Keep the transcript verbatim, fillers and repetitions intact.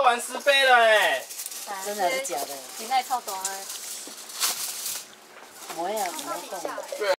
玩十杯了哎！ 真的还是假的？ 你那超短的。 没有，没有讲。 对。